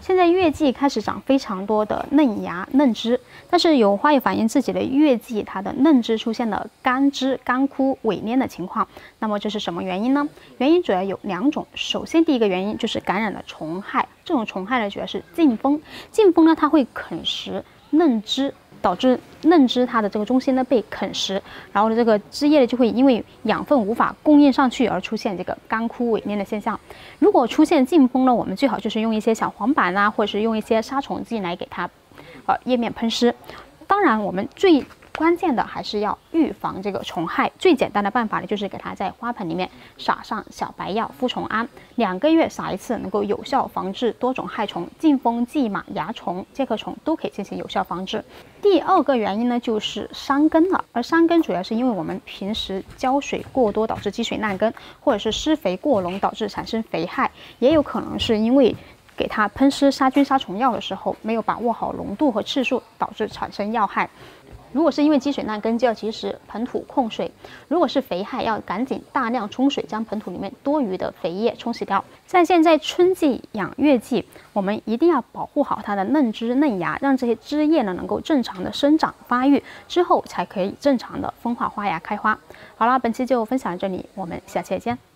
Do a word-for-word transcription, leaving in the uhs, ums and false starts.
现在月季开始长非常多的嫩芽、嫩枝，但是有花友反映自己的月季它的嫩枝出现了干枝、干枯、萎蔫的情况。那么这是什么原因呢？原因主要有两种。首先，第一个原因就是感染了虫害，这种虫害呢主要是劲蜂。劲蜂呢它会啃食嫩枝，导致嫩枝它的这个中心呢被啃食，然后呢这个枝叶呢就会因为养分无法供应上去而出现这个干枯萎蔫的现象。如果出现劲蜂呢，我们最好就是用一些小黄板啊，或者是用一些杀虫剂来给它呃叶面喷湿。当然，我们最关键的还是要预防这个虫害。最简单的办法呢，就是给它在花盆里面撒上小白药敷虫胺，两个月撒一次，能够有效防治多种害虫，劲蜂、蓟马、蚜虫、介壳虫都可以进行有效防治。第二个原因呢，就是伤根了。而伤根主要是因为我们平时浇水过多导致积水烂根，或者是施肥过笼导致产生肥害，也有可能是因为给它喷施杀菌杀虫药的时候没有把握好浓度和次数，导致产生药害。如果是因为积水烂根，就要及时盆土控水；如果是肥害，要赶紧大量冲水，将盆土里面多余的肥叶冲洗掉。在现在春季养月季，我们一定要保护好它的嫩枝嫩芽，让这些枝叶呢能够正常的生长发育，之后才可以正常的分化花芽开花。好了，本期就分享到这里，我们下期再见。